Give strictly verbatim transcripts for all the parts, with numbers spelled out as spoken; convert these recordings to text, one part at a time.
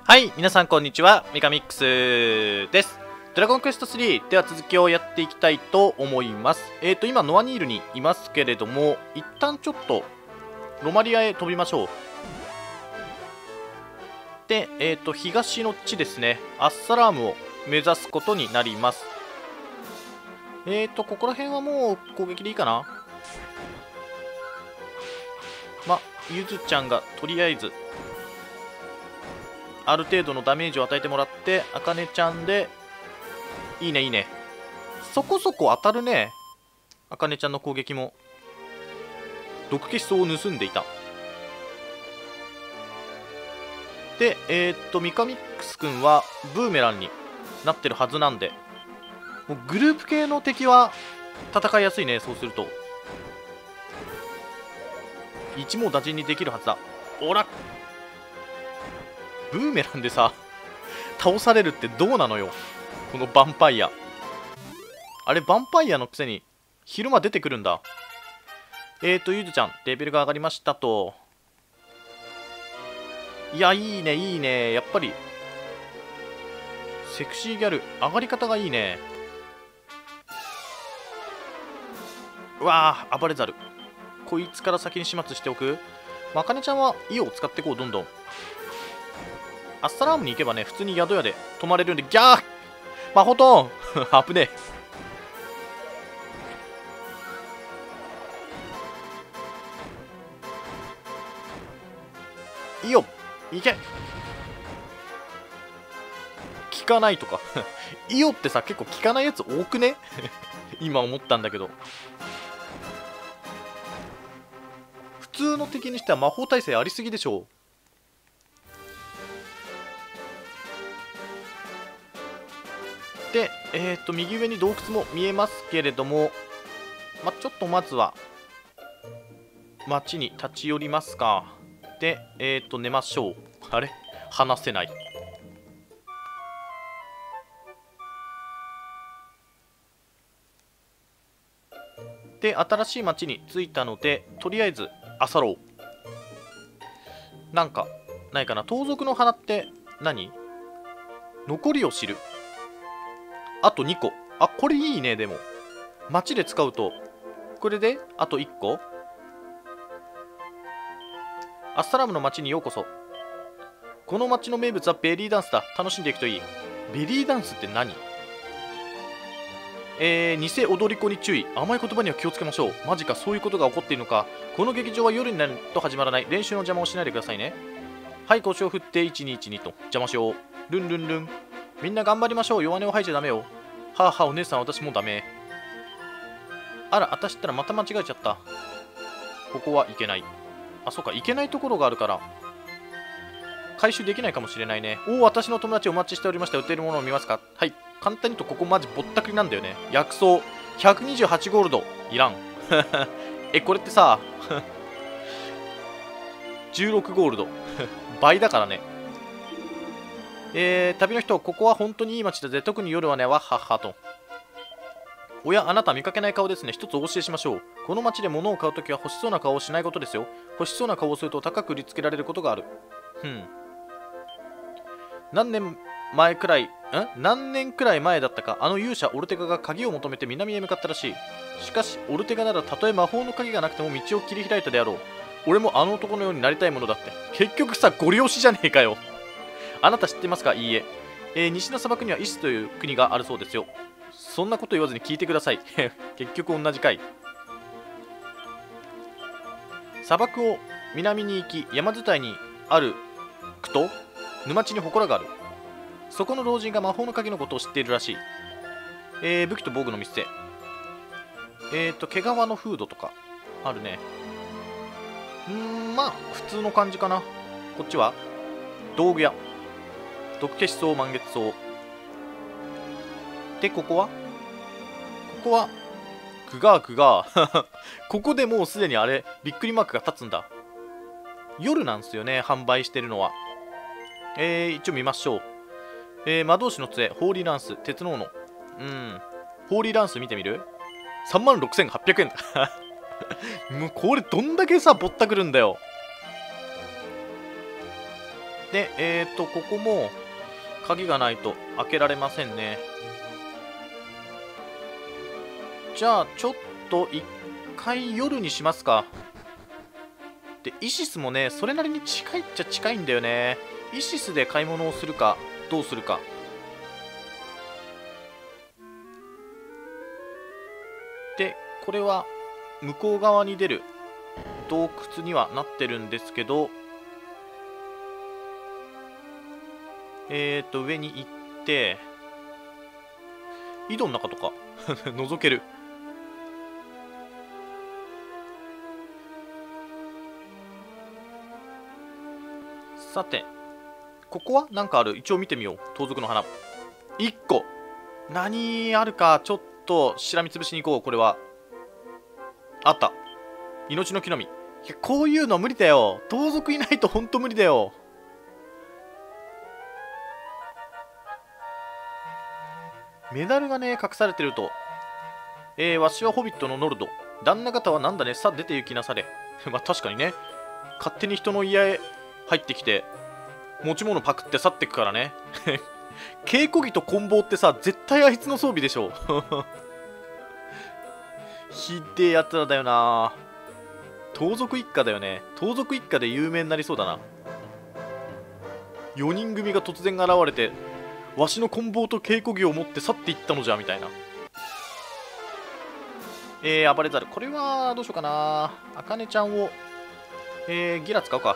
はい、皆さんこんにちは、ミカミックスです。ドラゴンクエストスリーでは続きをやっていきたいと思います。えーと、今、ノアニールにいますけれども、一旦ちょっと、ロマリアへ飛びましょう。で、えーと、東の地ですね、アッサラームを目指すことになります。えーと、ここら辺はもう攻撃でいいかな。ま、ゆずちゃんがとりあえず、ある程度のダメージを与えてもらって、あかねちゃんで、いいねいいね。そこそこ当たるね。あかねちゃんの攻撃も。毒消し層を盗んでいた。で、えー、っと、ミカミックス君はブーメランになってるはずなんで、もうグループ系の敵は戦いやすいね、そうすると。一網打尽にできるはずだ。おらブーメランでさ、倒されるってどうなのよ。このヴァンパイア。あれ、ヴァンパイアのくせに、昼間出てくるんだ。えーと、ゆずちゃん、レベルが上がりましたと。いや、いいね、いいね。やっぱり、セクシーギャル、上がり方がいいね。うわー、暴れザル。こいつから先に始末しておく。まかねちゃんは、イオを使っていこう、どんどん。アッサラームに行けばね、普通に宿屋で泊まれるんで、ギャーマホトーン危ねえ。いいよ行け効かないとかイオってさ、結構効かないやつ多くね今思ったんだけど。普通の敵にしては魔法耐性ありすぎでしょう。で、えっと、右上に洞窟も見えますけれども、ま、ちょっとまずは、町に立ち寄りますか。で、えっと、寝ましょう。あれ話せない。で、新しい町に着いたので、とりあえず、漁ろう。なんか、ないかな。盗賊の花って何？残りを知る。あとにこ。あ、これいいね、でも。街で使うと、これで、あといっこ。アッサラムの街にようこそ。この街の名物はベリーダンスだ。楽しんでいくといい。ベリーダンスって何？えー、偽踊り子に注意。甘い言葉には気をつけましょう。マジか、そういうことが起こっているのか。この劇場は夜になると始まらない。練習の邪魔をしないでくださいね。はい、腰を振っていちにいちにと邪魔しよう。ルンルンルン。みんな頑張りましょう。弱音を吐いちゃダメよ。はあはあ、お姉さん、私もダメ。あら、私ったらまた間違えちゃった。ここはいけない。あ、そうか、いけないところがあるから、回収できないかもしれないね。おお、私の友達お待ちしておりました。売っているものを見ますか？はい。簡単に言うと、ここマジぼったくりなんだよね。薬草。ひゃくにじゅうはちゴールド。いらん。え、これってさ、じゅうろくゴールド。倍だからね。えー、旅の人、ここは本当にいい街だぜ。特に夜はね、わっはっはと。おや、あなた見かけない顔ですね。一つお教えしましょう。この街で物を買うときは欲しそうな顔をしないことですよ。欲しそうな顔をすると高く売りつけられることがある。ふん。何年前くらい、ん何年くらい前だったか、あの勇者オルテガが鍵を求めて南へ向かったらしい。しかし、オルテガならたとえ魔法の鍵がなくても道を切り開いたであろう。俺もあの男のようになりたいものだって。結局さ、ゴリ押しじゃねえかよ。あなた知ってますか？いいえ。えー、西の砂漠にはイスという国があるそうですよ。そんなこと言わずに聞いてください。結局同じかい。砂漠を南に行き、山伝いにあるくと、沼地に祠がある。そこの老人が魔法の鍵のことを知っているらしい。えー、武器と防具の店。えーと、毛皮のフードとか、あるね。うーん、まあ、普通の感じかな。こっちは道具屋。毒消し草、満月草。で、ここはここは、グガーグガー。ここでもうすでにあれ、びっくりマークが立つんだ。夜なんすよね、販売してるのは。えー、一応見ましょう。えー、魔導士の杖、ホーリーランス、鉄の斧。うん。ホーリーランス見てみる？ さんまんろくせんはっぴゃくえん。もうこれどんだけさ、ぼったくるんだよ。 で、えっと、ここも鍵がないと開けられませんね。じゃあ、ちょっと一回夜にしますか。で、イシスもね、それなりに近いっちゃ近いんだよね。イシスで買い物をするか、どうするか。で、これは向こう側に出る洞窟にはなってるんですけど、えーと、上に行って、井戸の中とか覗ける。さて、ここは何かある？一応見てみよう。盗賊の花。いっこ。何あるか、ちょっとしらみつぶしに行こう。これは。あった。命の木の実。いや、こういうの無理だよ。盗賊いないとほんと無理だよ。メダルがね、隠されてると。えー、わしはホビットのノルド。旦那方はなんだね、さ、出て行きなされ。まあ確かにね。勝手に人の家へ入ってきて、持ち物パクって去ってくからね。稽古着と棍棒ってさ、絶対あいつの装備でしょ。ひでえやつらだよな。盗賊一家だよね。盗賊一家で有名になりそうだな。よにん組が突然現れて、わしの棍棒と稽古着を持って去っていったのじゃ、みたいな。えー、暴れざる。これは、どうしようかな。あかねちゃんを、えー、ギラ使うか。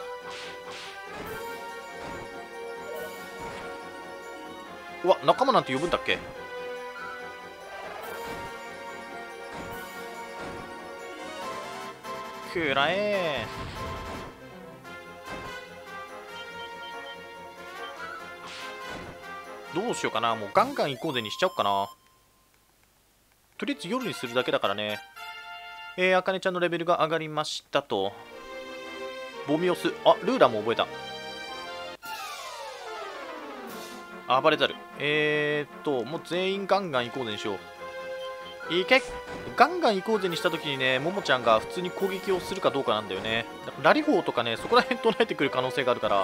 うわ、仲間なんて呼ぶんだっけ。くらえー。どうしようかな。もうガンガン行こうぜにしちゃおうかな。とりあえず夜にするだけだからね。えー、あかねちゃんのレベルが上がりましたと。ボミオス。あ、ルーラーも覚えた。暴れざる。えーっと、もう全員ガンガン行こうぜにしよう。いけ。ガンガン行こうぜにしたときにね、ももちゃんが普通に攻撃をするかどうかなんだよね。ラリホーとかね、そこら辺唱えてくる可能性があるから。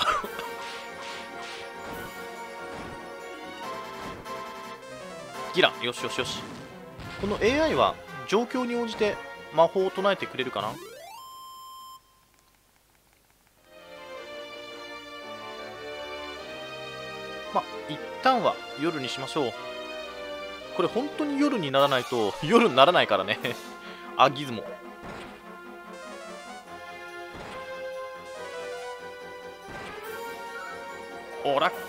ギラ。よしよしよし。この エーアイ は状況に応じて魔法を唱えてくれるかな。まあ、一旦は夜にしましょう。これ本当に夜にならないと夜にならないからね。あ、ギズモ。おら。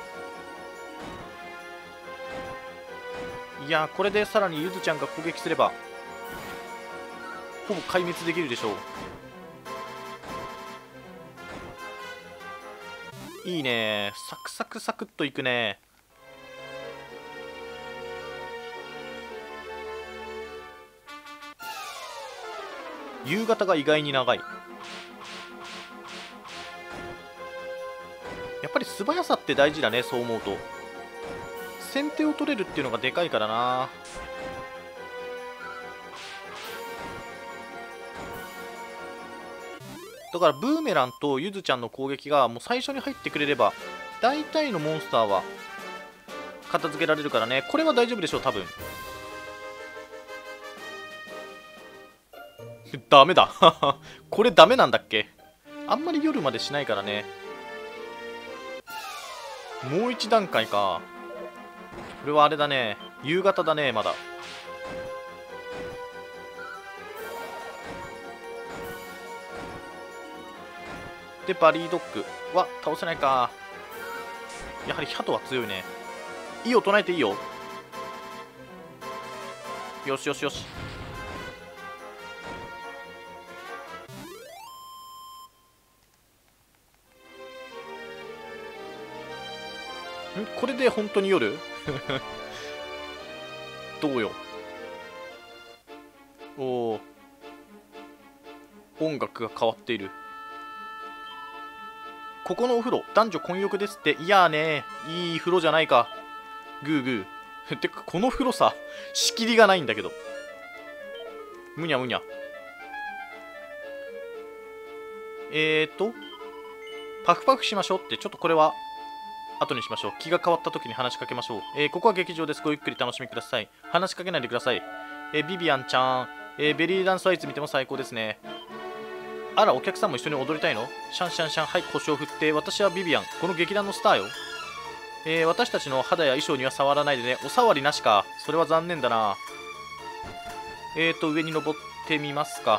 いや、これでさらにゆずちゃんが攻撃すればほぼ壊滅できるでしょう。いいね。サクサクサクっといくね。夕方が意外に長い。やっぱり素早さって大事だね。そう思うと先手を取れるっていうのがでかいからな。だからブーメランとゆずちゃんの攻撃がもう最初に入ってくれれば大体のモンスターは片付けられるからね。これは大丈夫でしょう多分。ダメだ。これダメなんだっけ。あんまり夜までしないからね。もう一段階か。これはあれだね。夕方だね。まだでバリードッグは倒せないか。やはりヒャトは強いね。いいよ、唱えていいよ。よしよしよし。んこれで本当に夜どうよ。おお、音楽が変わっている。ここのお風呂男女混浴ですって。いやーね、いい風呂じゃないか。グーグー。てかこの風呂さ、仕切りがないんだけど。むにゃむにゃ。えーとパフパフしましょうって、ちょっとこれは後にしましょう。気が変わった時に話しかけましょう。えー、ここは劇場です。ごゆっくり楽しみください。話しかけないでください。えー、ビビアンちゃん、えー、ベリーダンスはいつ見ても最高ですね。あら、お客さんも一緒に踊りたいの？シャンシャンシャン、はい、腰を振って。私はビビアン、この劇団のスターよ。えー、私たちの肌や衣装には触らないでね。お触りなしか。それは残念だな。えーと、上に登ってみますか。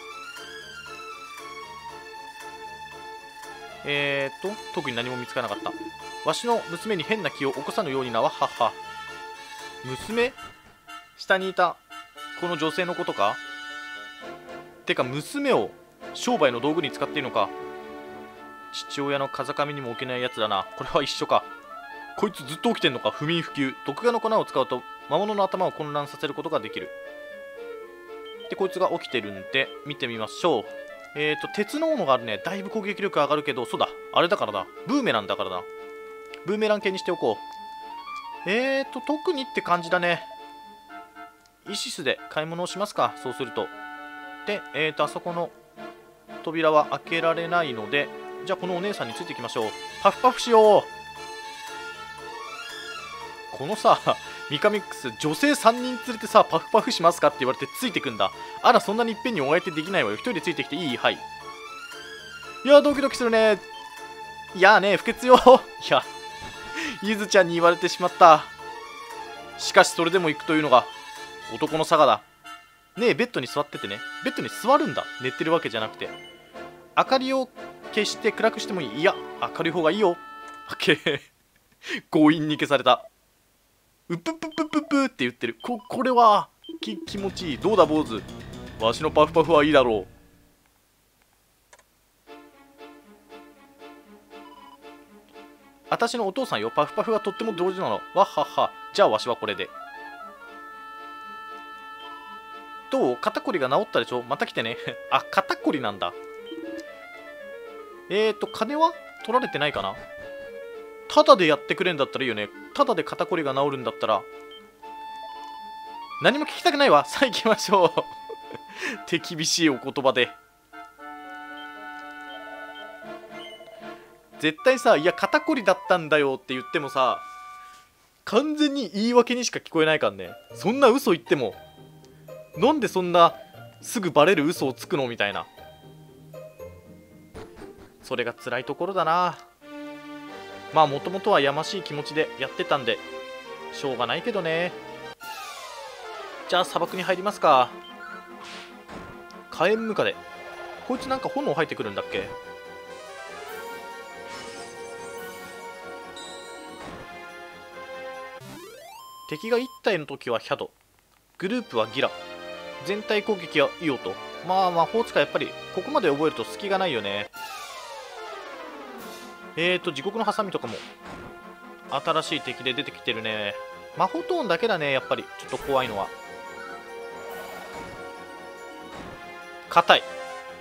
えーと、特に何も見つからなかった。わしの娘に変な気を起こさぬようにな、わっはっは。娘？下にいた、この女性のことか？てか、娘を商売の道具に使っているのか。父親の風上にも置けないやつだな。これは一緒か。こいつずっと起きてんのか。不眠不休。毒画の粉を使うと魔物の頭を混乱させることができる。で、こいつが起きてるんで見てみましょう。えーと、鉄の斧があるね。だいぶ攻撃力上がるけど、そうだ。あれだからだ。ブーメランだからだ。ブーメラン系にしておこう。えーと、特にって感じだね。イシスで買い物をしますか。そうすると。で、えーと、あそこの扉は開けられないので、じゃあこのお姉さんについていきましょう。パフパフしよう。このさ、ミカミックス、女性さんにん連れてさ、パフパフしますかって言われてついてくんだ。あら、そんなにいっぺんにお相手できないわよ。一人でついてきていい？はい。いやー、ドキドキするね。いやーね、不潔よ。いや、ゆずちゃんに言われてしまった。しかし、それでも行くというのが男の差がだ。ねえ、ベッドに座っててね。ベッドに座るんだ。寝てるわけじゃなくて。明かりを消して暗くしてもいい？いや、明るい方がいいよ。あけ強引に消された。うぷぷぷぷぷって言ってる。こ、これはき気持ちいい。どうだ坊主、わしのパフパフはいいだろう。私のお父さんよ。パフパフがとっても上手なの。わっはっは。じゃあわしはこれで。どう？肩こりが治ったでしょ。また来てね。あ、肩こりなんだ。えーと金は取られてないかな。ただでやってくれんだったらいいよね。ただで肩こりが治るんだったら。何も聞きたくないわ。さあ行きましょう。手厳しいお言葉で。絶対さ、いや肩こりだったんだよって言ってもさ、完全に言い訳にしか聞こえないからね。そんな嘘言っても、なんでそんなすぐバレる嘘をつくのみたいな。それが辛いところだな。まあもともとはやましい気持ちでやってたんでしょうがないけどね。じゃあ砂漠に入りますか。火炎ムカデ。こいつなんか炎入ってくるんだっけ。敵がいち体の時はヒャド、グループはギラ、全体攻撃はイオと。まあ魔法使いやっぱりここまで覚えると隙がないよね。えーと地獄のハサミとかも新しい敵で出てきてるね。魔法トーンだけだね、やっぱりちょっと怖いのは。硬い。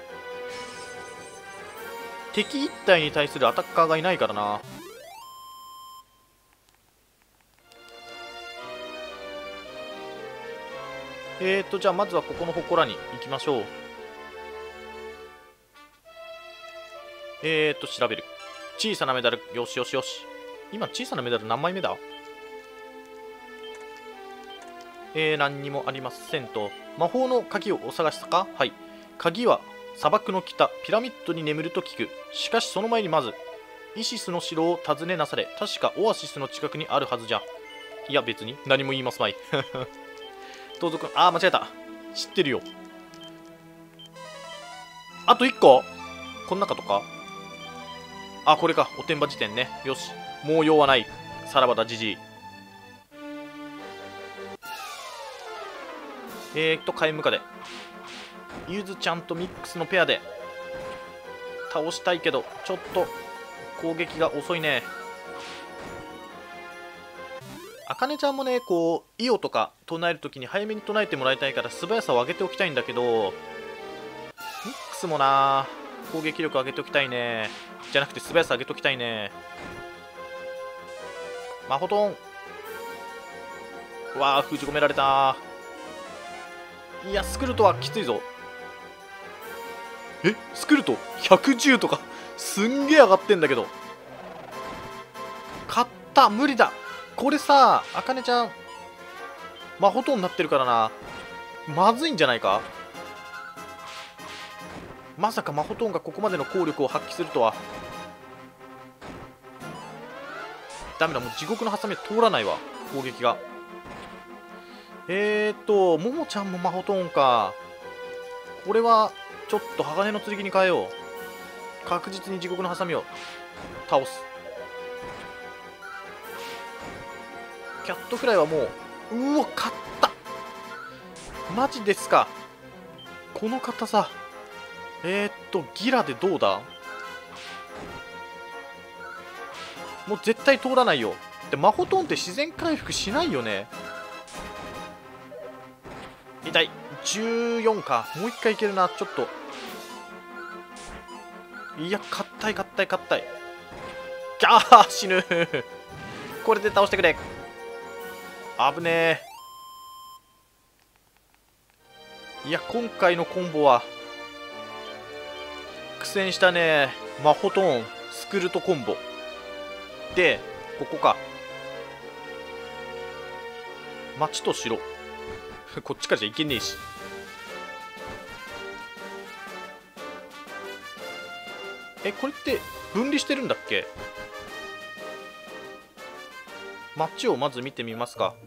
敵いち体に対するアタッカーがいないからな。えーとじゃあまずはここの祠に行きましょう。えーと調べる。小さなメダル。よしよしよし。今小さなメダル何枚目だ。えー、何にもありませんと。魔法の鍵をお探しか。はい。鍵は砂漠の北ピラミッドに眠ると聞く。しかしその前にまずイシスの城を訪ねなされ。確かオアシスの近くにあるはずじゃ。いや別に何も言いますまい。盗賊。あー間違えた。知ってるよ。あといっこ。この中とか。あ、これか。おてんば辞典ね。よし。もう用はない。さらばだ、じじい。えーっと、火炎ムカデ。ゆずちゃんとミックスのペアで倒したいけど、ちょっと攻撃が遅いね。あかねちゃんもね、こう、イオとか唱えるときに早めに唱えてもらいたいから素早さを上げておきたいんだけど、ミックスもな、攻撃力上げておきたいね。じゃなくて素早さ上げておきたいね。マホトン。うわあ、封じ込められた。いや、スクルトはきついぞ。え、スクルトひゃくじゅうとかすんげえ上がってんだけど。勝った。無理だ。これさ、あかねちゃんマホトンになってるからな。まずいんじゃないか。まさかマホトンがここまでの効力を発揮するとは。ダメだ、もう地獄のハサミは通らないわ、攻撃が。えーっとももちゃんもマホトンか。これはちょっと鋼の剣に変えよう。確実に地獄のハサミを倒す。キャットフライはもう、うわ勝った。マジですか。この硬さ。えー、っとギラでどうだ。もう絶対通らないよ。でマホトンって自然回復しないよね。痛い。じゅうよんか。もういっかいいけるな。ちょっといや、硬い硬い硬い。キャー死ぬこれで倒してくれ。危ねえ。いや、今回のコンボは苦戦したね。マホトーンスクルトコンボで、ここか。町と城こっちからじゃいけねえし。え、これって分離してるんだっけ。町をまず見てみますか。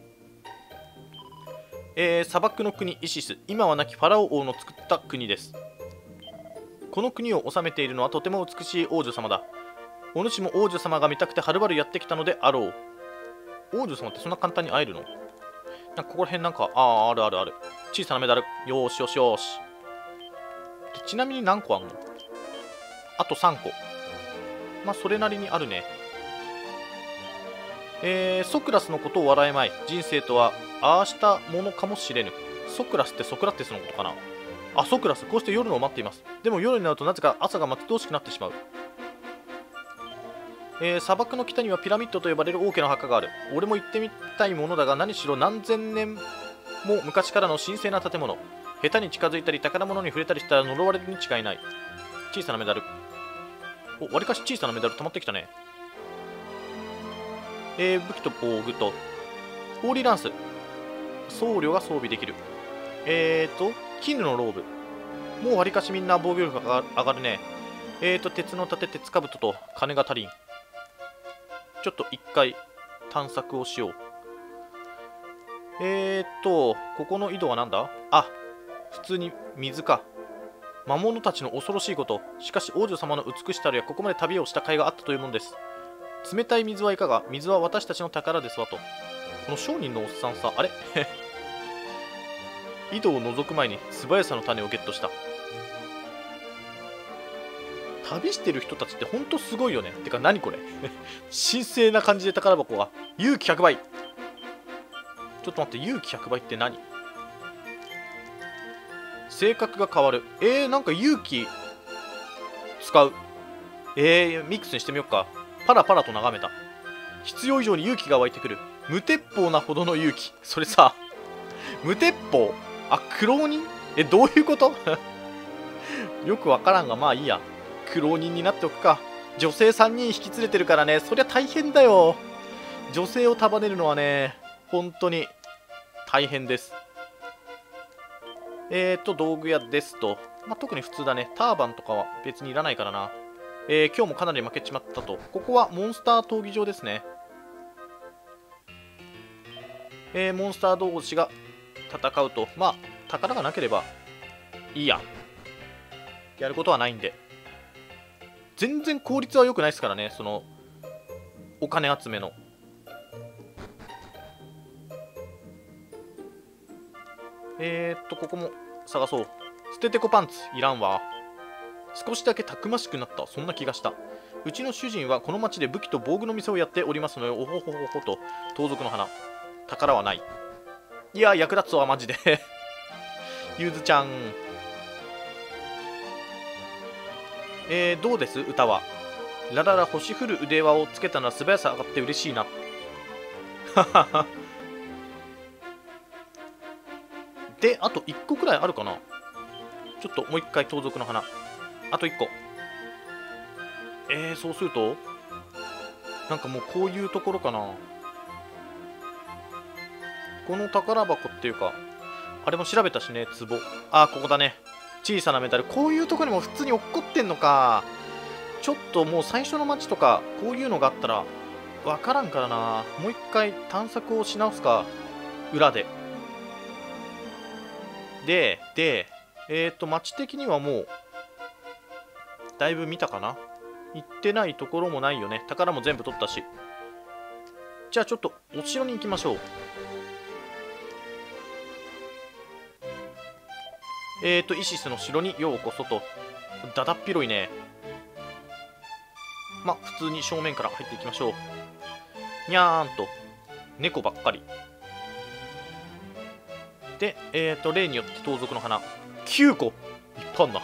えー、砂漠の国イシス、今は亡きファラオ王の作った国です。この国を治めているのはとても美しい王女様だ。お主も王女様が見たくてはるばるやってきたのであろう。王女様ってそんな簡単に会えるの。なんかここら辺なんか、ああ、あるあるある。小さなメダル。よーしよしよし。でちなみに何個あんの。あとさんこ。まあそれなりにあるね。えー、ソクラスのことを笑えまい。人生とはああしたものかもしれぬ。ソクラスってソクラテスのことかな。あ、ソクラス、こうして夜のを待っています。でも夜になるとなぜか朝が待ち遠しくなってしまう。えー、砂漠の北にはピラミッドと呼ばれる大きな墓がある。俺も行ってみたいものだが、何しろ何千年も昔からの神聖な建物。下手に近づいたり宝物に触れたりしたら呪われるに違いない。小さなメダル。お、わりかし小さなメダル溜まってきたね。えー、武器と防具とホーリーランス、僧侶が装備できる。えーと絹のローブ。もうわりかしみんな防御力が上がるね。えーと鉄の盾、鉄兜と金が足りん。ちょっと一回探索をしよう。えーとここの井戸はなんだ。あ、普通に水か。魔物たちの恐ろしいこと。しかし王女様の美しさるやここまで旅をした甲斐があったというものです。冷たい水はいかが。水は私たちの宝ですわと。この商人のおっさんさ、あれ井戸を覗く前に素早さの種をゲットした。旅してる人たちってほんとすごいよね。てか何これ神聖な感じで宝箱が。勇気ひゃくばい。ちょっと待って、勇気ひゃくばいって何。性格が変わる。えー、なんか勇気使う。えー、ミックスにしてみよっか。パラパラと眺めた。必要以上に勇気が湧いてくる。無鉄砲なほどの勇気。それさ、無鉄砲。あ、苦労人。え、どういうことよくわからんが、まあいいや。苦労人になっておくか。女性さんにん引き連れてるからね、そりゃ大変だよ。女性を束ねるのはね、本当に大変です。えーと、道具屋ですと。まあ、特に普通だね。ターバンとかは別にいらないからな。えー、今日もかなり負けちまったと。ここはモンスター闘技場ですね。えー、モンスター同士が戦うと。まあ、宝がなければいいや。やることはないんで。全然効率は良くないですからね、その、お金集めの。えーっと、ここも探そう。捨ててこパンツ、いらんわ。少しだけたくましくなった、そんな気がした。うちの主人はこの町で武器と防具の店をやっておりますのよ。おほほほほと、盗賊の花。宝はない。いや、役立つわ、マジで。ゆずちゃん。えー、どうです歌は。ラララ、星降る腕輪をつけたのは素早さ上がって嬉しいな。ははは。で、あといっこくらいあるかな。ちょっともう一回盗賊の花。あといっこ。 えー、そうするとなんかもうこういうところかな。この宝箱っていうか、あれも調べたしね、壺。あー、ここだね。小さなメダル。こういうとこにも普通に落っこってんのか。ちょっともう最初の街とか、こういうのがあったら、わからんからな。もう一回探索をし直すか。裏で。で、で、えっと、街的にはもう、だいぶ見たかな。行ってないところもないよね。宝も全部取ったし。じゃあちょっとお城に行きましょう。えーと、イシスの城にようこそと。だだっ広いね。まあ、普通に正面から入っていきましょう。にゃーんと。猫ばっかり。で、えーと、例によって盗賊の花。きゅうこ。いっぱいあんな。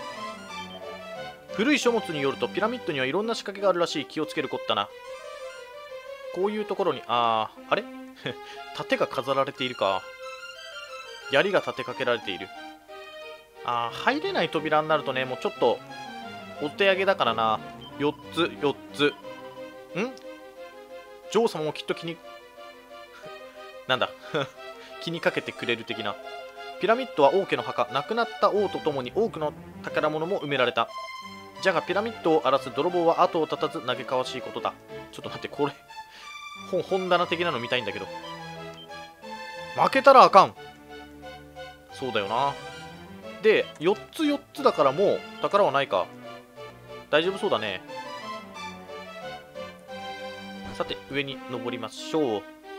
古い書物によるとピラミッドにはいろんな仕掛けがあるらしい。気をつけるこったな。こういうところに、あー、あれ盾が飾られているか。槍が立てかけられている。あー、入れない扉になるとね、もうちょっとお手上げだからな。よっつ、よっつ。ん女王様もきっと気になんだ気にかけてくれる的な。ピラミッドは王家の墓。亡くなった王とともに多くの宝物も埋められた。じゃがピラミッドを荒らす泥棒は後を絶たず嘆かわしいことだ。ちょっと待って、これ本本棚的なの見たいんだけど。負けたらあかん。そうだよな。で、よっつよっつだからもう宝はないか。大丈夫そうだね。さて、上に登りましょう。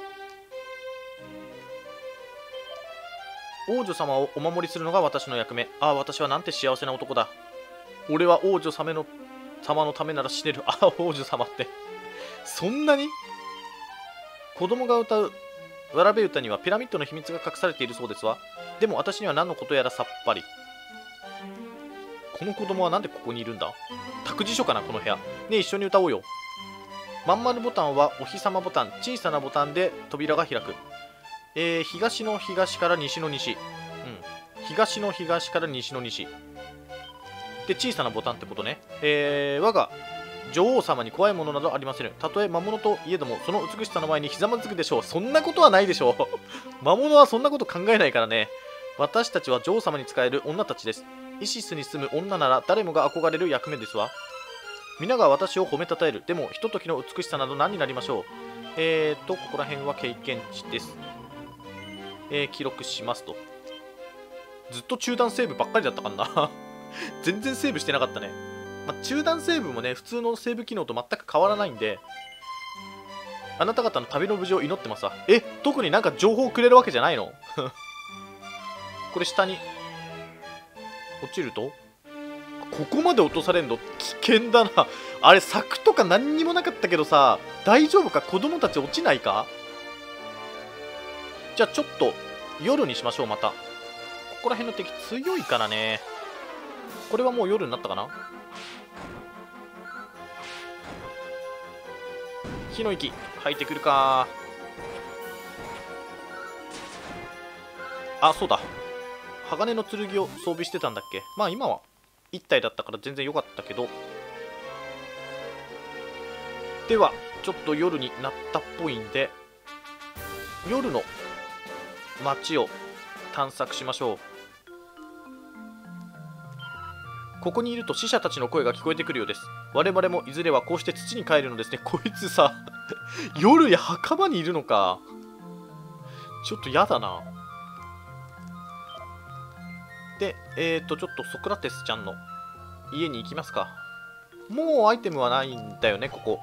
王女様をお守りするのが私の役目。ああ、私はなんて幸せな男だ。俺は王女様の様のためなら死ねる。ああ、王女様って。そんなに子供が歌うわらべ歌にはピラミッドの秘密が隠されているそうですわ。でも私には何のことやらさっぱり。この子供はなんでここにいるんだ。託児所かな、この部屋。ねえ、一緒に歌おうよ。まん丸ボタンはお日様ボタン。小さなボタンで扉が開く。えー、東の東から西の西。うん。東の東から西の西。で、小さなボタンってことね。えー、我が女王様に怖いものなどありません。たとえ魔物といえども、その美しさの前にひざまずくでしょう。そんなことはないでしょう。魔物はそんなこと考えないからね。私たちは女王様に仕える女たちです。イシスに住む女なら誰もが憧れる役目ですわ。皆が私を褒めたたえる。でも、ひとときの美しさなど何になりましょう。えーと、ここら辺は経験値です。えー、記録しますと。ずっと中断セーブばっかりだったかな。全然セーブしてなかったね。まあ、中断セーブもね、普通のセーブ機能と全く変わらないんで、あなた方の旅の無事を祈ってますわ。え、特になんか情報くれるわけじゃないのこれ下に落ちるとここまで落とされんの危険だな。あれ、柵とか何にもなかったけどさ、大丈夫か。子供たち落ちないか。じゃあちょっと夜にしましょう。またここら辺の敵強いからね。これはもう夜になったかな。火の息吐いてくるか。あ、そうだ、鋼の剣を装備してたんだっけ。まあ今はいったいだったから全然良かったけど。ではちょっと夜になったっぽいんで、夜の街を探索しましょう。ここにいると死者たちの声が聞こえてくるようです。我々もいずれはこうして土に帰るのですね。こいつさ夜や墓場にいるのか。ちょっとやだな。で、えーと、ちょっとソクラテスちゃんの家に行きますか。もうアイテムはないんだよね、ここ。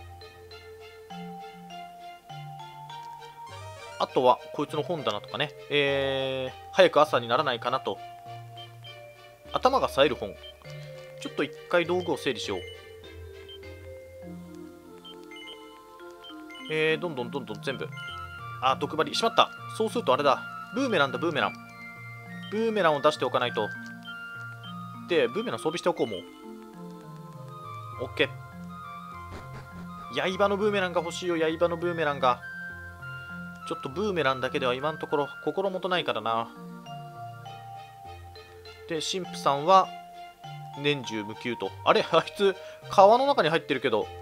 あとは、こいつの本棚とかね。えー、早く朝にならないかなと。頭が冴える本。ちょっと一回道具を整理しよう。えー、どんどんどんどん全部。あ、毒針。しまった。そうするとあれだ。ブーメランだ、ブーメラン。ブーメランを出しておかないと。で、ブーメラン装備しておこう、もう。オッケー。刃のブーメランが欲しいよ、刃のブーメランが。ちょっとブーメランだけでは今のところ心もとないからな。で、神父さんは年中無休と。あれあいつ川の中に入ってるけど、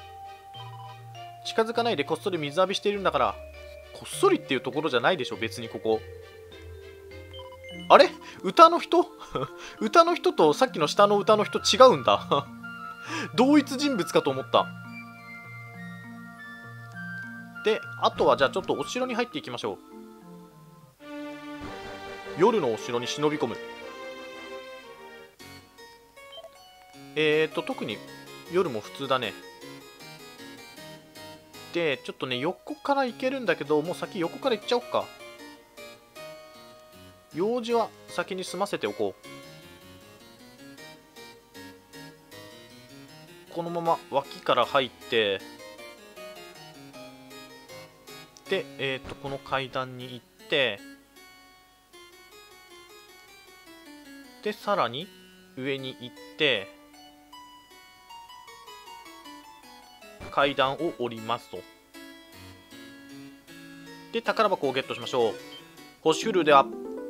近づかないでこっそり水浴びしているんだから。こっそりっていうところじゃないでしょ別にここ。あれ歌の人歌の人とさっきの下の歌の人違うんだ同一人物かと思った。で、あとはじゃあちょっとお城に入っていきましょう。夜のお城に忍び込む。えーと特に夜も普通だね。でちょっとね横から行けるんだけど、もう先横から行っちゃおっか。用事は先に済ませておこう。このまま脇から入って、でえーとこの階段に行って、でさらに上に行って階段を降りますと。で宝箱をゲットしましょう。星降るでは。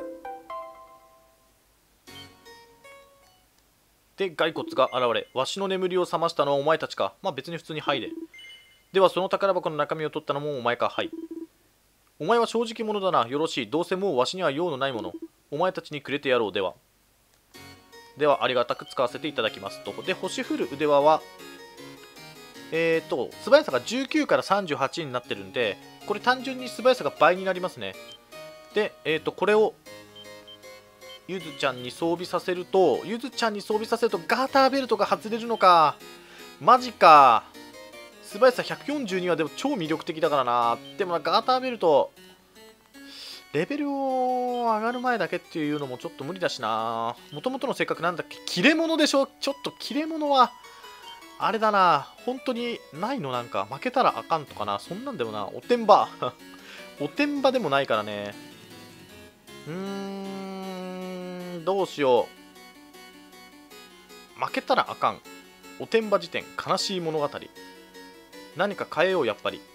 で骸骨が現れ、わしの眠りを覚ましたのはお前たちか。まあ別に普通に入れ。ではその宝箱の中身を取ったのもお前か。はい。お前は正直者だな。よろしい。どうせもうわしには用のないもの、お前たちにくれてやろう。ではではありがたく使わせていただきますと。で星降る腕輪はえーと素早さがじゅうきゅうからさんじゅうはちになってるんで、これ単純に素早さが倍になりますね。でえーとこれをゆずちゃんに装備させると、ゆずちゃんに装備させるとガーターベルトが外れるのか。マジか。素早さひゃくよんじゅうにはでも超魅力的だからな。でもな、ガーターベルトレベルを上がる前だけっていうのもちょっと無理だしな。もともとの性格なんだっけ、切れ者でしょ。ちょっと切れ者はあれだな、本当にないの。なんか負けたらあかんとかな、そんなんでもな。おてんばおてんばでもないからね。うーん、どうしよう。負けたらあかん。おてんば辞典、悲しい物語。何か変えよう、やっぱり。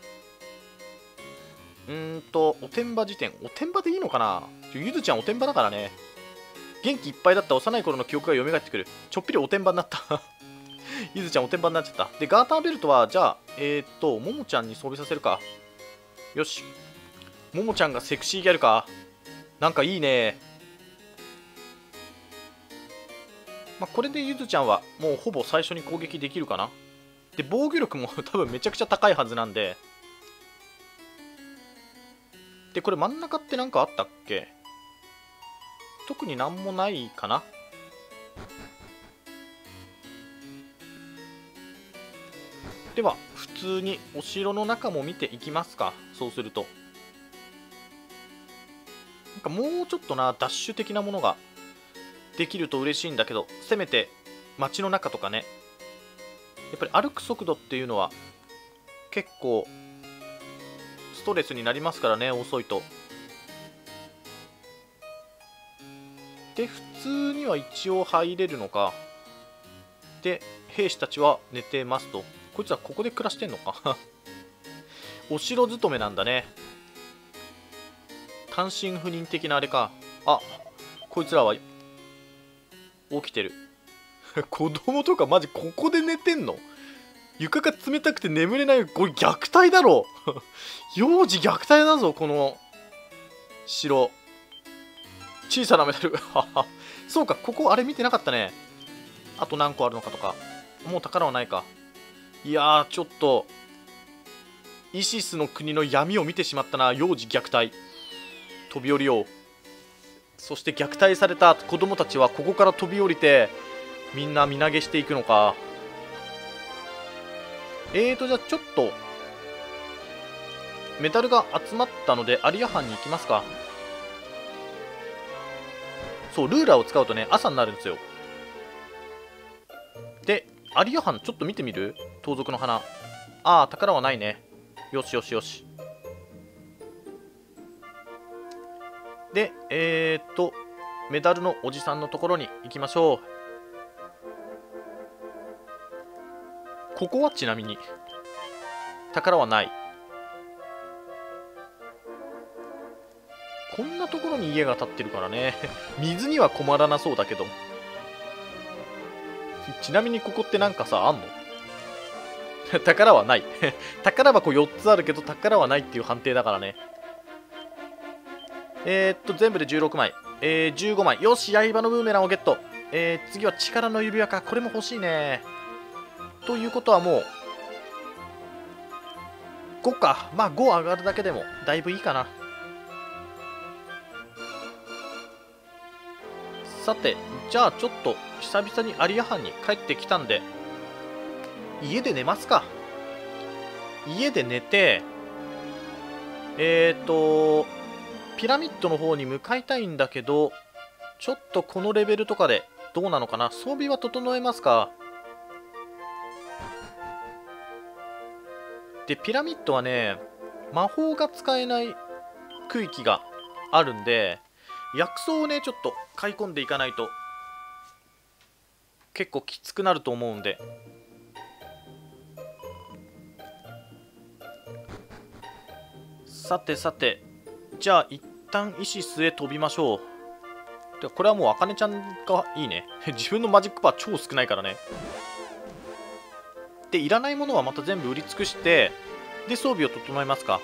うーんと、おてんば辞典。おてんばでいいのかな。ゆずちゃんおてんばだからね。元気いっぱいだった幼い頃の記憶が蘇ってくる。ちょっぴりおてんばになったゆずちゃんおてんばになっちゃった。で、ガーターベルトは、じゃあ、えー、っと、ももちゃんに装備させるか。よし。ももちゃんがセクシーギャルか。なんかいいね。まあ、これでゆずちゃんはもうほぼ最初に攻撃できるかな。で、防御力も多分めちゃくちゃ高いはずなんで。で、これ真ん中って何かあったっけ。特になんもないかな。では普通にお城の中も見ていきますか。そうするとなんかもうちょっとなダッシュ的なものができると嬉しいんだけど、せめて街の中とかね。やっぱり歩く速度っていうのは結構ストレスになりますからね、遅いと。で普通には一応入れるのか。で兵士たちは寝てますと。こいつはここで暮らしてんのかお城勤めなんだね。単身赴任的なあれか。あ、こいつらは起きてる子供とかマジここで寝てんの。床が冷たくて眠れない。これ虐待だろ幼児虐待だぞこの城。小さなメダルそうか、ここあれ見てなかったね。あと何個あるのかとか。もう宝はないか。いやーちょっとイシスの国の闇を見てしまったな。幼児虐待。飛び降りよう。そして虐待された子供たちはここから飛び降りてみんな身投げしていくのか。えーとじゃあちょっとメダルが集まったのでアリア藩に行きますか。そうルーラーを使うとね朝になるんですよ。でアリア藩ちょっと見てみる。盗賊の花。ああ宝はないね。よしよしよし。でえー、っとメダルのおじさんのところに行きましょう。ここはちなみに宝はない。こんなところに家が建ってるからね水には困らなそうだけど。 ちなみにここってなんかさ、あんの宝はない宝箱よっつあるけど宝はないっていう判定だからね。えー、っと全部でじゅうろくまい、えー、じゅうごまい。よし、刃のブーメランをゲット。えー、次は力の指輪か。これも欲しいね。ということはもうごか。まあご上がるだけでもだいぶいいかな。さて、じゃあちょっと久々にアリア藩に帰ってきたんで家で寝ますか。家で寝て、えーとピラミッドの方に向かいたいんだけど、ちょっとこのレベルとかでどうなのかな。装備は整えますか。でピラミッドはね、魔法が使えない区域があるんで、薬草をねちょっと買い込んでいかないと結構きつくなると思うんで。さてさて、じゃあ一旦イシスへ飛びましょう。でこれはもうあかねちゃんがいいね自分のマジックパー超少ないからね。でいらないものはまた全部売り尽くして、で装備を整えますか。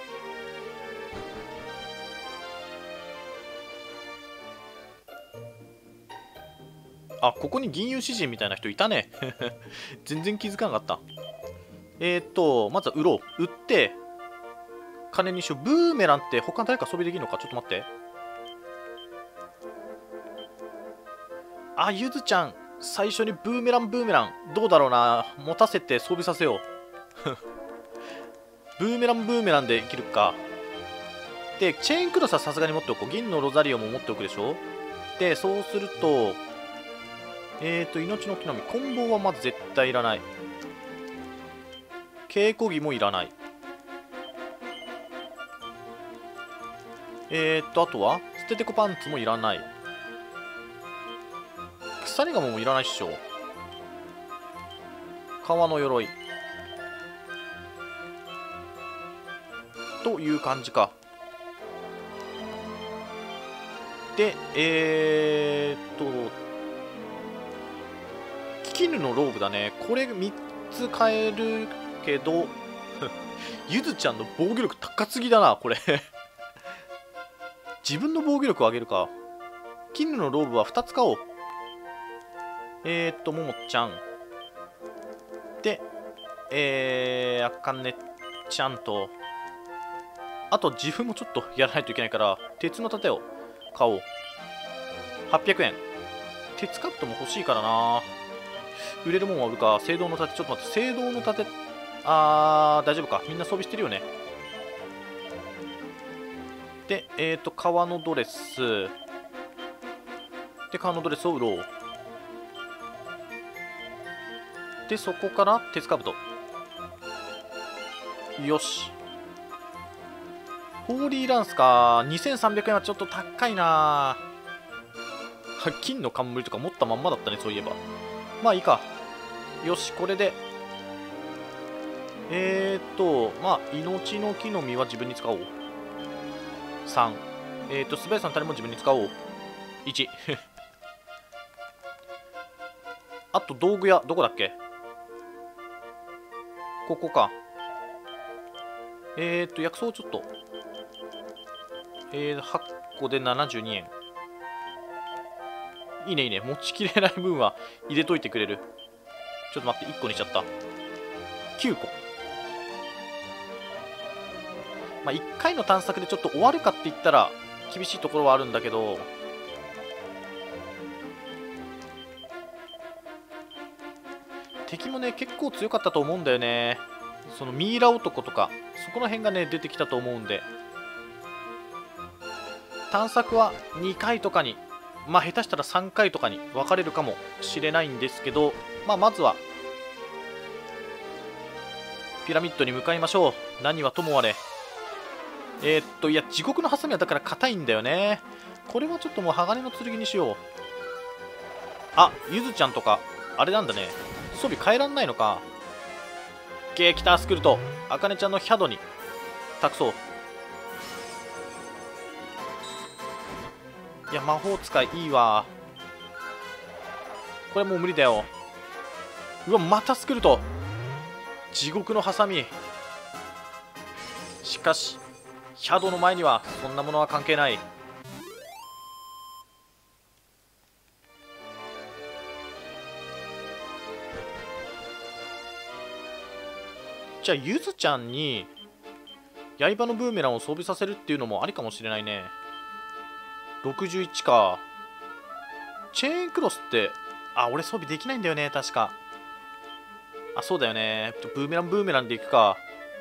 あ、ここに銀融詩人みたいな人いたね全然気づかなかった。えーっとまずは売ろう。売って金にしよう。ブーメランって他誰か装備できるのか。ちょっと待って。あ、ゆずちゃん最初にブーメランブーメランどうだろうな。持たせて装備させようブーメランブーメランで生きるか。でチェーンクロスはさすがに持っておこう。銀のロザリオも持っておくでしょ。でそうするとえーと命の木の実、棍棒はまず絶対いらない。稽古着もいらない。えーとあとはステテコパンツもいらない。鎖鎌もいらないっしょ。革の鎧という感じか。でえーっと絹のローブだね。これみっつ買えるけどゆずちゃんの防御力高すぎだなこれ自分の防御力を上げるか。絹のローブはふたつ買おう。えーっとももちゃんでえーあかねちゃんと、あと自分もちょっとやらないといけないから鉄の盾を買おう。はっぴゃくえん。鉄カットも欲しいからな。売れるもんは売るか。青銅の盾、ちょっと待って、青銅の盾、あー大丈夫か。みんな装備してるよね。でえっ、ー、と革のドレスで革のドレスを売ろう。でそこから鉄かぶと。よし、ホーリーランスか。にせんさんびゃくえんはちょっと高いな。金の冠とか持ったまんまだったね、そういえば。まあいいか。よし、これでえーっとまあ命の木の実は自分に使おう。さん。えーっと素早さの種も自分に使おう。いち あと道具屋どこだっけ。ここか。えーっと薬草ちょっとえー、はっこでななじゅうにえん。いいねいいね。持ちきれない分は入れといてくれる。ちょっと待って、いっこにしちゃった。きゅうこ。まあいっかいの探索でちょっと終わるかって言ったら厳しいところはあるんだけど、敵もね結構強かったと思うんだよね。そのミイラ男とかそこら辺がね出てきたと思うんで、探索はにかいとかに、まあ下手したらさんかいとかに分かれるかもしれないんですけど、まあまずはピラミッドに向かいましょう。何はともあれ。えー、っといや地獄のハサミはだから硬いんだよね。これはちょっともう鋼の剣にしよう。あ、ゆずちゃんとかあれなんだね、装備変えらんないのか。ゲキタースクルト、あかねちゃんのヒャドに託そう。いや魔法使いいいわ。これもう無理だよ。 うわ、またスクルト。地獄のハサミ。しかしヒャドの前にはそんなものは関係ない。じゃあゆずちゃんに刃のブーメランを装備させるっていうのもありかもしれないね。ろくじゅういちか。チェーンクロスって、あ、俺装備できないんだよね、確か。あ、そうだよね。ブーメランブーメランでいくか。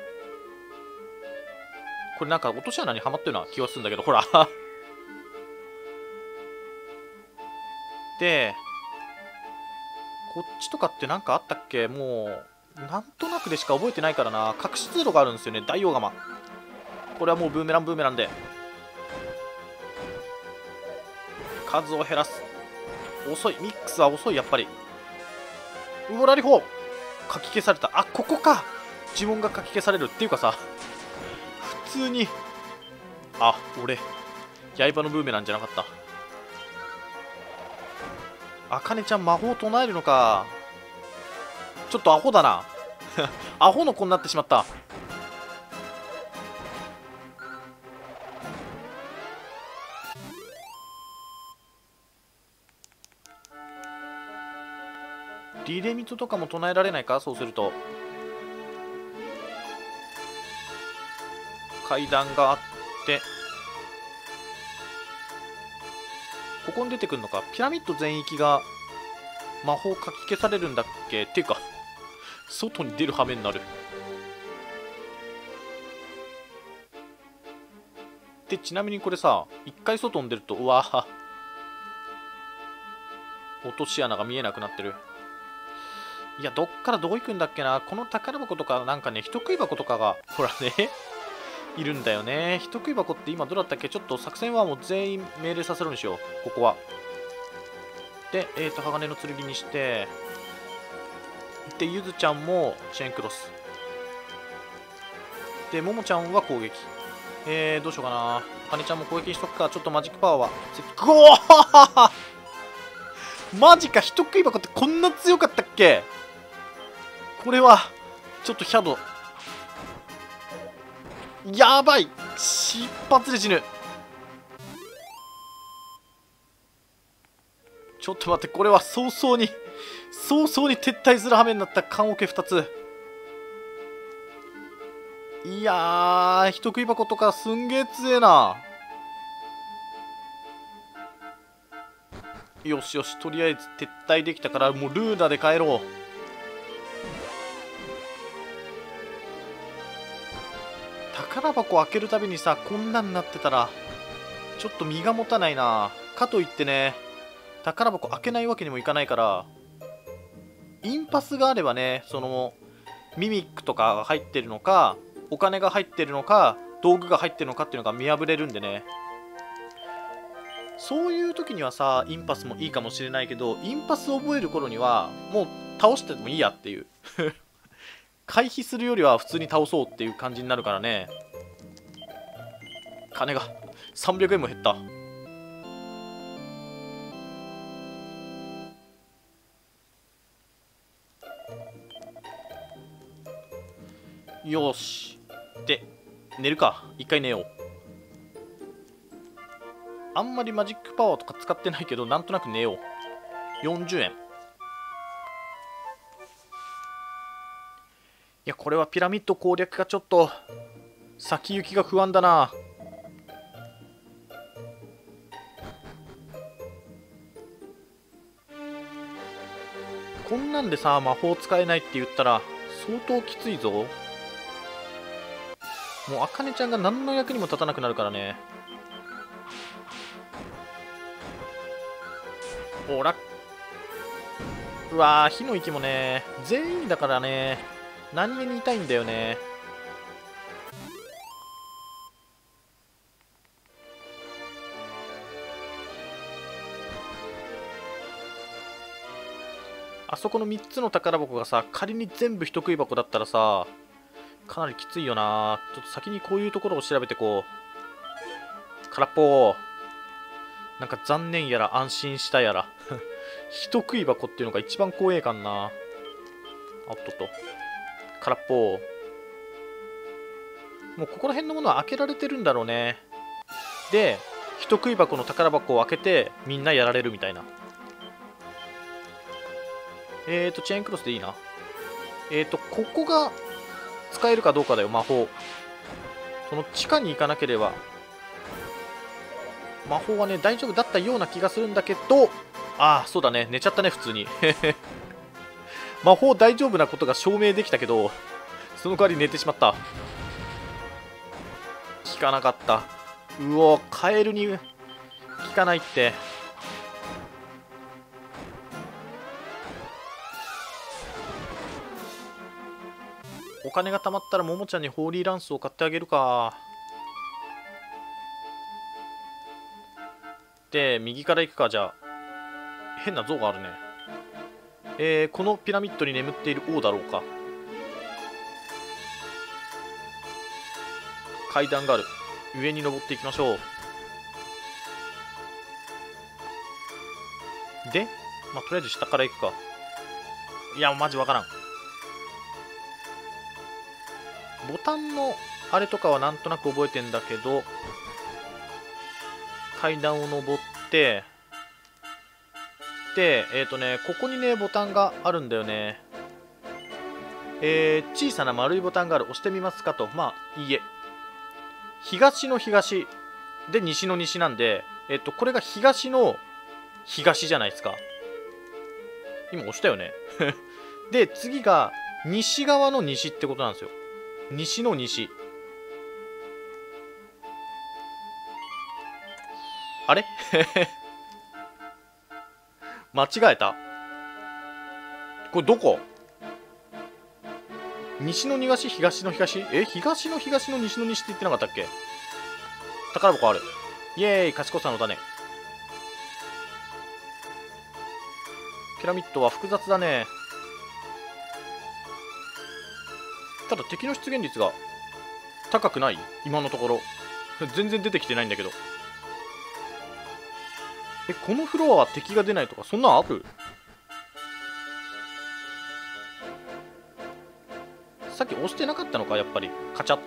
これなんか落とし穴にはまってるような気がするんだけど、ほら。で、こっちとかってなんかあったっけ？もう、なんとなくでしか覚えてないからな。隠し通路があるんですよね、大王釜。これはもうブーメランブーメランで。数を減らす。遅い。ミックスは遅い、やっぱり。ウボラリホー書き消された。あ、ここか。呪文が書き消されるっていうかさ、普通に、あ、俺刃のブーメランじゃなかった。あかねちゃん魔法唱えるのか。ちょっとアホだな。アホの子になってしまった。リレミトとかも唱えられないか。そうすると階段があって、ここに出てくるのか。ピラミッド全域が魔法かき消されるんだっけ。っていうか外に出る羽目になる。でちなみにこれさ、一回外に出ると、うわ落とし穴が見えなくなってる。いや、どっからどう行くんだっけな。この宝箱とかなんかね、人食い箱とかがほらねいるんだよね。人食い箱って今どうだったっけ。ちょっと作戦はもう全員命令させるにしよう、ここは。で、えっ、ー、と鋼の剣にして、でゆずちゃんもチェーンクロスで、ももちゃんは攻撃。えー、どうしようかな。かねちゃんも攻撃しとくか。ちょっとマジックパワーはごーマジか。人食い箱ってこんな強かったっけ。これはちょっとヒャドやばい。一発で死ぬ。ちょっと待って、これは早々に早々に撤退する羽目になった。棺桶ふたつ。いやー、人食い箱とかすんげえ強えな。よしよし、とりあえず撤退できたからもうルーナで帰ろう。宝箱開けるたびにさ、こんなんなってたらちょっと身が持たないな。かといってね、宝箱開けないわけにもいかないから、インパスがあればね、そのミミックとかが入ってるのか、お金が入ってるのか、道具が入ってるのかっていうのが見破れるんでね。そういう時にはさ、インパスもいいかもしれないけど、インパスを覚える頃にはもう倒しててもいいやっていう回避するよりは普通に倒そうっていう感じになるからね。金がさんびゃくえんも減った。よし。で、寝るか。一回寝よう。あんまりマジックパワーとか使ってないけど、なんとなく寝よう。よんじゅうえん。いや、これはピラミッド攻略がちょっと先行きが不安だな。こんなんでさ、魔法使えないって言ったら相当きついぞ。もうあかねちゃんが何の役にも立たなくなるからね。ほら、うわー、火の息もね、全員だからね、何気に痛いんだよね。あそこのみっつの宝箱がさ、仮に全部人食い箱だったらさ、かなりきついよな。ちょっと先にこういうところを調べてこう。空っぽ。なんか残念やら安心したやら人食い箱っていうのが一番怖えかんな。 あっとっと。空っぽ。もうここら辺のものは開けられてるんだろうね。で、人食い箱の宝箱を開けてみんなやられるみたいな。えーと、チェーンクロスでいいな。えーと、ここが使えるかどうかだよ、魔法。その地下に行かなければ。魔法はね、大丈夫だったような気がするんだけど、ああ、そうだね、寝ちゃったね、普通に。魔法大丈夫なことが証明できたけど、その代わり寝てしまった。効かなかった。うお、カエルに効かないって。お金が貯まったらももちゃんにホーリーランスを買ってあげるか。で、右から行くか。じゃあ変な像があるね。えー、このピラミッドに眠っている王だろうか。階段がある。上に登っていきましょう。で、まあ、とりあえず下から行くか。いや、マジわからん。ボタンのあれとかはなんとなく覚えてんだけど、階段を登って、で、えっとね、ここにね、ボタンがあるんだよね。えー、小さな丸いボタンがある。押してみますかと。まあ、いいえ。東の東で西の西なんで、えっと、これが東の東じゃないですか。今押したよね。で、次が西側の西ってことなんですよ。西の西。あれ間違えた。これどこ？西の東、東の東？え、東の東の西の西って言ってなかったっけ？宝箱ある。イエーイ、賢さの種。ピラミッドは複雑だね。ただ敵の出現率が高くない？今のところ。全然出てきてないんだけど。え、このフロアは敵が出ないとか、そんなんある？さっき押してなかったのか、やっぱり。カチャって。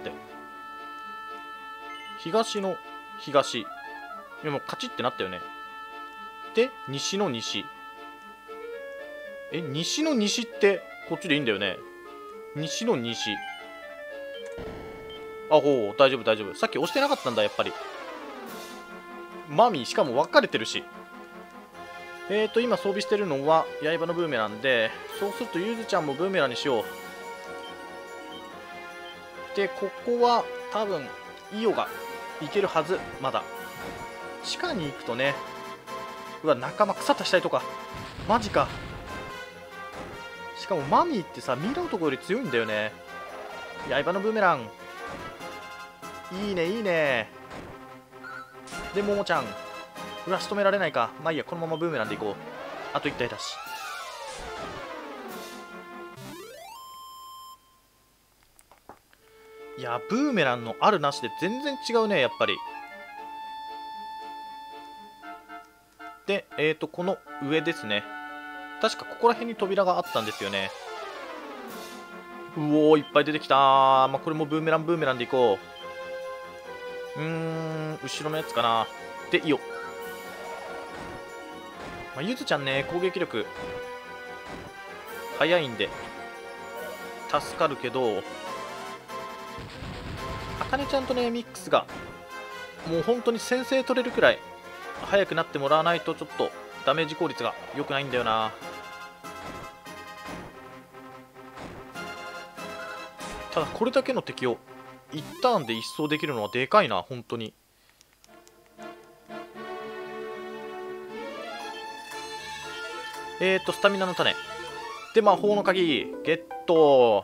東の東。いや、もうカチってなったよね。で、西の西。え、西の西ってこっちでいいんだよね。西の西。あ、ほう、大丈夫大丈夫。さっき押してなかったんだ、やっぱり。マミー、しかも分かれてるし。えーと、今装備してるのは刃のブーメランで、そうするとゆずちゃんもブーメランにしよう。で、ここは多分、イオがいけるはず、まだ。地下に行くとね、うわ、仲間草足したりとか。マジか。しかもマミーってさ、見る男より強いんだよね。刃のブーメラン。いいね、いいね。で、ももちゃん。うわ、仕留められないか。まあいいや、このままブーメランでいこう。あといち体だし。いや、ブーメランのあるなしで全然違うね、やっぱり。で、えーと、この上ですね。確かここら辺に扉があったんですよね。うおー、いっぱい出てきたー。まあ、これもブーメランブーメランでいこう。うーん、後ろのやつかな。で、いいよ。まあ、ゆずちゃんね、攻撃力早いんで助かるけど、あかねちゃんとね、ミックスがもう本当に先制取れるくらい早くなってもらわないとちょっとダメージ効率が良くないんだよな。ただこれだけの敵をいちターンで一掃できるのはでかいな、本当に。えーと、スタミナの種。で、魔法の鍵。ゲット。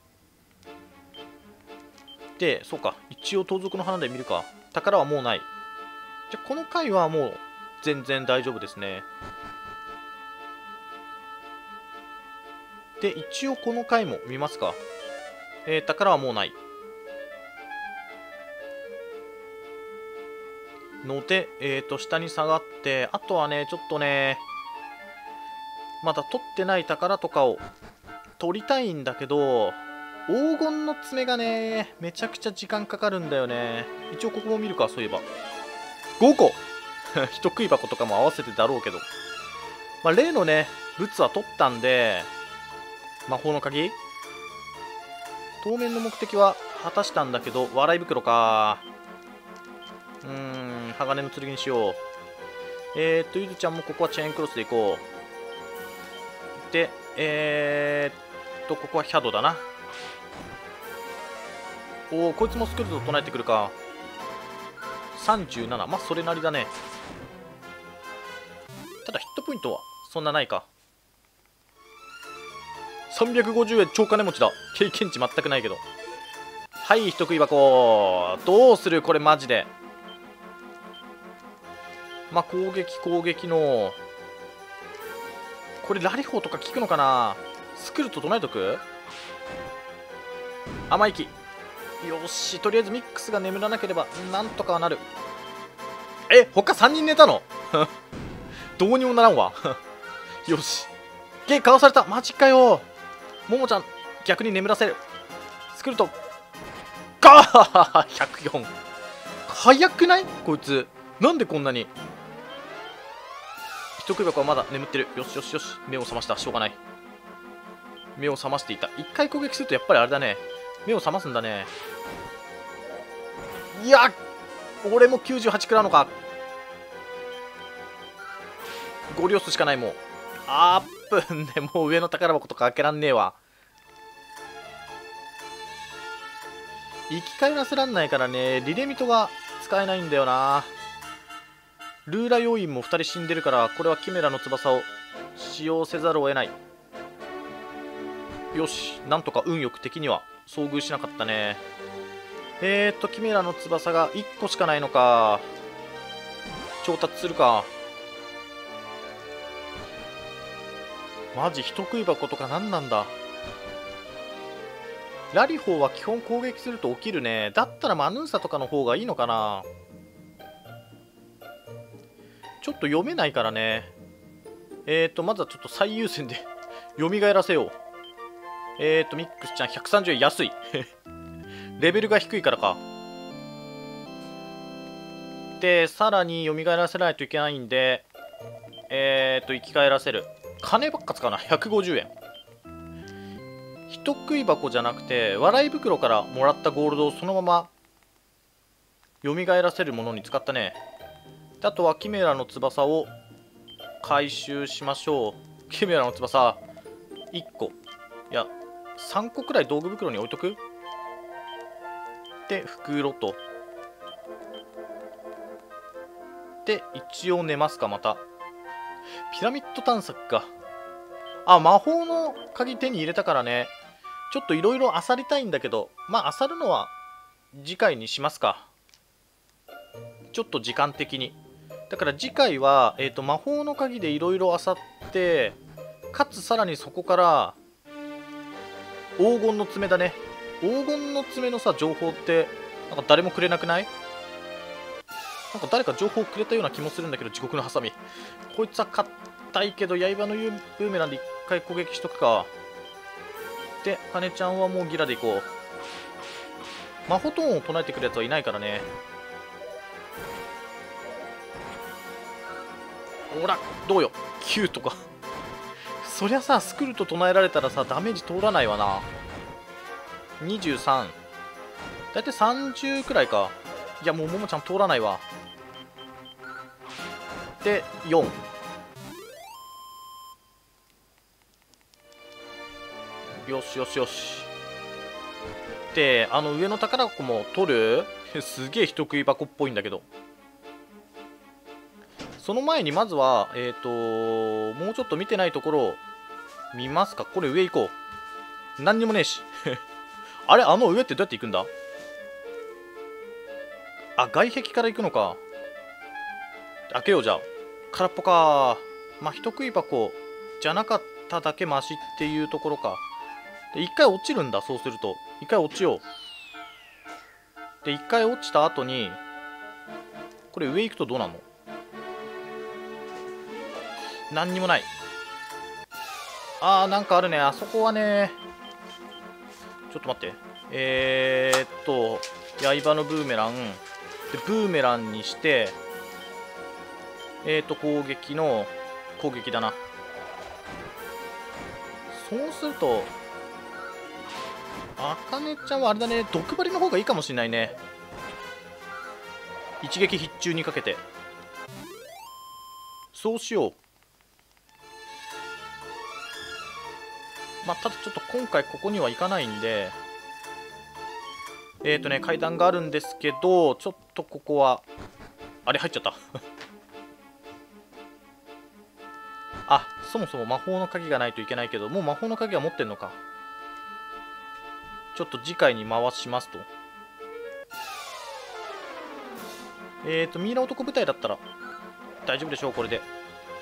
で、そうか。一応盗賊の花で見るか。宝はもうない。じゃあ、この回はもう全然大丈夫ですね。で、一応この回も見ますか。えー、宝はもうない。ので、えーと、下に下がって、あとはね、ちょっとね、まだ取ってない宝とかを取りたいんだけど、黄金の爪がね、めちゃくちゃ時間かかるんだよね。一応ここも見るか、そういえば。ごこ人食い箱とかも合わせてだろうけど。まあ、例のね、物は取ったんで、魔法の鍵当面の目的は果たしたんだけど、笑い袋か。うーん、鋼の剣にしよう。えーっと、ゆずちゃんもここはチェーンクロスでいこう。で、えーっと、ここはヒャドだな。おお、こいつもスクルト唱えてくるか。さんじゅうなな、まあそれなりだね。ただヒットポイントはそんなないか。さんびゃくごじゅうえん超金持ちだ。経験値全くないけど。はい、人食い箱。どうするこれマジで。まあ攻撃攻撃のこれラリホーとか効くのかな。スクルト唱えとく。甘い木。よし、とりあえずミックスが眠らなければなんとかはなる。え、他さんにん寝たのどうにもならんわよし、ゲかわされた。マジかよ。ももちゃん逆に眠らせる。スクルトガーひゃくよん。早くないこいつ。なんでこんなに。人食い箱はまだ眠ってる。よしよしよし、目を覚ました。しょうがない。目を覚ましていた。一回攻撃するとやっぱりあれだね、目を覚ますんだね。いや、俺もきゅうじゅうはち食らうのか。ゴリ押すしかない。もうあーぷんでもう上の宝箱とか開けらんねえわ。生き返らせらんないからね、リレミトが使えないんだよな。ルーラ要員もふたり死んでるから、これはキメラの翼を使用せざるを得ない。よし、なんとか運よく敵には遭遇しなかったね。えーっとキメラの翼がいっこしかないのか。調達するか。マジ人食い箱とか何なんだ。ラリホーは基本攻撃すると起きるね。だったらマヌーサとかの方がいいのかな。ちょっと読めないからね。えーとまずはちょっと最優先で蘇らせよう。えーとミックスちゃんひゃくさんじゅうえん安いレベルが低いからか。でさらに蘇らせないといけないんで、えーと生き返らせる。金ばっか使うな。ひゃくごじゅうえん。人食い箱じゃなくて笑い袋からもらったゴールドをそのまま蘇らせるものに使ったね。あとはキメラの翼を回収しましょう。キメラの翼いっこ、いやさんこくらい道具袋に置いとく。で袋とで一応寝ますか。またピラミッド探索か。あ、魔法の鍵手に入れたからね。ちょっといろいろ漁りたいんだけど、まあ漁るのは次回にしますか。ちょっと時間的に。だから次回は、えーと、魔法の鍵でいろいろ漁って、かつさらにそこから黄金の爪だね。黄金の爪のさ情報ってなんか誰もくれなくない？なんか誰か情報くれたような気もするんだけど。地獄のハサミ、こいつは硬いけど刃のブーメランで一回攻撃しとくか。でカネちゃんはもうギラでいこう。魔法トーンを唱えてくるやつはいないからね。ほらどうよきゅうとかそりゃさスクルト唱えられたらさダメージ通らないわな。にじゅうさん、だいたいさんじゅうくらいか。いやもうももちゃん通らないわ。でよん。よしよしよし。であの上の宝箱も取るすげえ人食い箱っぽいんだけど。その前にまずはえっ、ー、ともうちょっと見てないところを見ますか。これ上行こう。何にもねえしあれ、あの上ってどうやって行くんだ。あ、外壁から行くのか。開けよう。じゃあ空っぽか。まあ人食い箱じゃなかっただけマシっていうところか。で一回落ちるんだ。そうすると一回落ちよう。で一回落ちた後にこれ上行くとどうなの。何にもない。 あー、なんかあるね。あそこはね。ちょっと待って。えー、っと、刃のブーメラン。で、ブーメランにして、えー、っと、攻撃の、攻撃だな。そうすると、あかねちゃんはあれだね。毒針の方がいいかもしれないね。一撃必中にかけて。そうしよう。まあ、ただちょっと今回ここには行かないんで、えっとね、階段があるんですけど、ちょっとここは、あれ入っちゃった。あ、そもそも魔法の鍵がないといけないけど、もう魔法の鍵は持ってんのか。ちょっと次回に回しますと。えっと、ミイラ男部隊だったら大丈夫でしょう、これで。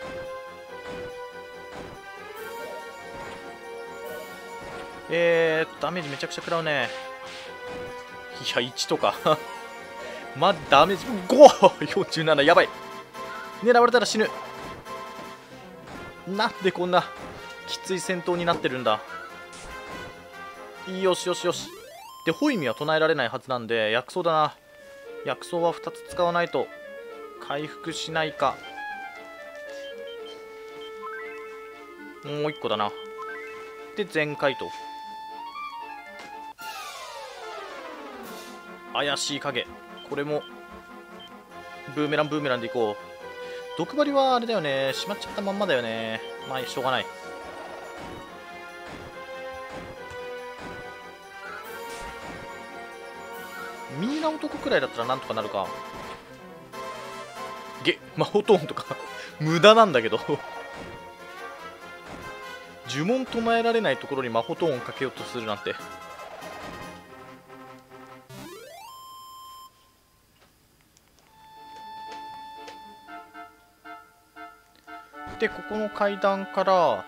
えー、ダメージめちゃくちゃ食らうね。いや、いちとか。ま、ダメージ、ご よんじゅうなな、やばい。狙われたら死ぬ。なんでこんなきつい戦闘になってるんだ。よしよしよし。で、ホイミは唱えられないはずなんで、薬草だな。薬草はふたつ使わないと回復しないか。もういっこだな。で、全開と。怪しい影。これもブーメランブーメランでいこう。毒針はあれだよね。しまっちゃったまんまだよね。まあしょうがない。ミイラ男くらいだったらなんとかなるか。げ魔法トーンとか無駄なんだけど呪文唱えられないところに魔法トーンをかけようとするなんて。で、ここの階段から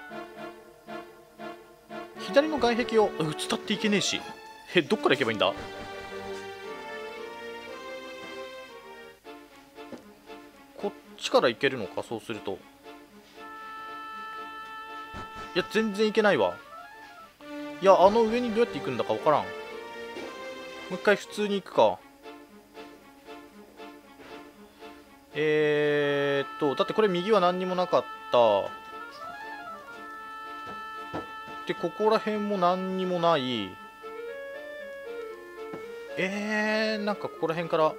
左の外壁を伝っていけねえし。え、どっから行けばいいんだ。こっちから行けるのか。そうすると、いや全然行けないわ。いや、あの上にどうやって行くんだか分からん。もう一回普通に行くか。えーっとだってこれ右は何にもなかった。で、ここら辺も何にもない。えー、なんかここら辺から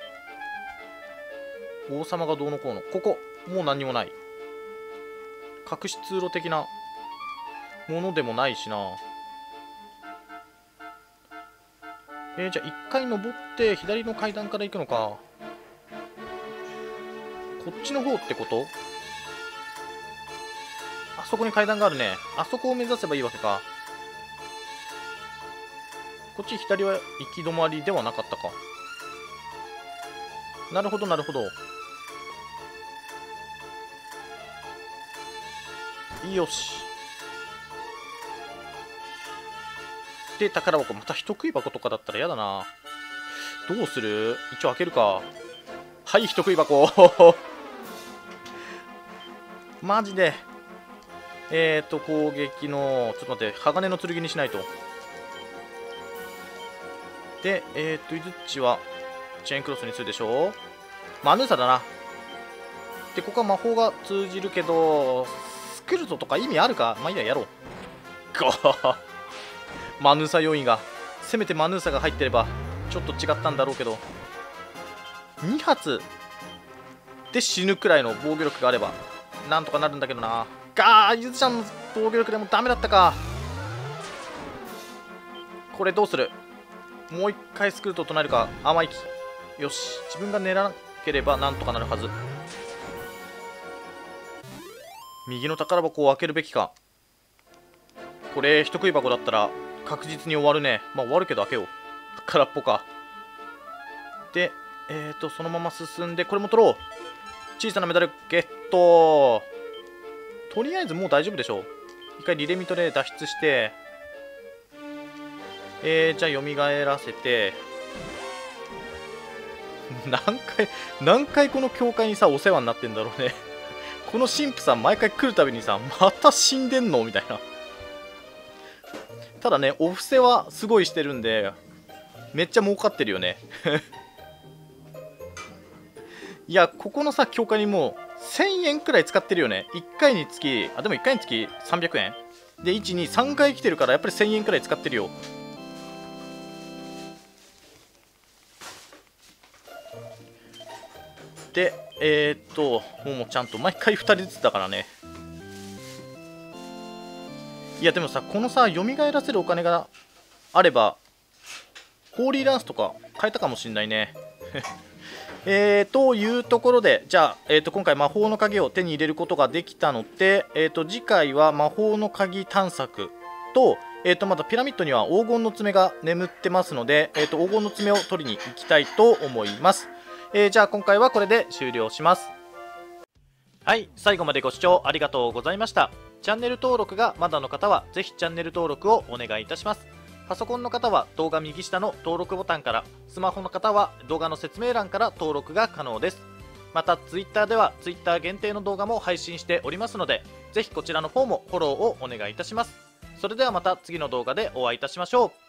王様がどうのこうの。ここもう何にもない。隠し通路的なものでもないしな。えー、じゃあ一回登って左の階段から行くのか。こっちの方ってこと？あそこに階段があるね。あそこを目指せばいいわけか。こっち左は行き止まりではなかったか。なるほどなるほど。よし。で、宝箱。また人食い箱とかだったら嫌だな。どうする？一応開けるか。はい、人食い箱。マジで。えーと、攻撃の、ちょっと待って、鋼の剣にしないと。で、えーと、イズッチは、チェーンクロスにするでしょ。マヌーサだな。で、ここは魔法が通じるけど、スクルトとか意味あるか。まあいいや、やろう。マヌーサ要因が、せめてマヌーサが入ってれば、ちょっと違ったんだろうけど、に発で死ぬくらいの防御力があれば、なんとかなるんだけどな。ガー、ゆずちゃんの防御力でもダメだったか。これどうする？もう一回スクルトを唱えるか。甘い気。よし、自分が狙わなければなんとかなるはず。右の宝箱を開けるべきか。これ人食い箱だったら確実に終わるね。まあ終わるけど開けよう。空っぽか。で、えーとそのまま進んで、これも取ろう。小さなメダルゲット。とりあえずもう大丈夫でしょう。一回リレミトで脱出して、えー、じゃあ蘇らせて、何回何回この教会にさお世話になってんだろうね。 この神父さん毎回来るたびにさ、また死んでんのみたいな。ただね、お布施はすごいしてるんで、めっちゃ儲かってるよね。いや、ここのさ、教会にもうせんえんくらい使ってるよね。いっかいにつき、あ、でもいっかいにつきさんびゃくえんで、いち、に、さんかい来てるから、やっぱりせんえんくらい使ってるよ。で、えー、っと、ももちゃんと毎回ふたりずつだからね。いや、でもさ、このさ、蘇らせるお金があれば、ホーリーランスとか買えたかもしんないね。えー、というところで、じゃあ、えー、と今回魔法の鍵を手に入れることができたので、えー、と次回は魔法の鍵探索と、えー、とまたピラミッドには黄金の爪が眠ってますので、えー、と黄金の爪を取りに行きたいと思います。えー、じゃあ今回はこれで終了します。はい、最後までご視聴ありがとうございました。チャンネル登録がまだの方はぜひチャンネル登録をお願いいたします。パソコンの方は動画右下の登録ボタンから、スマホの方は動画の説明欄から登録が可能です。また Twitter では Twitter 限定の動画も配信しておりますので、ぜひこちらの方もフォローをお願いいたします。それではまた次の動画でお会いいたしましょう。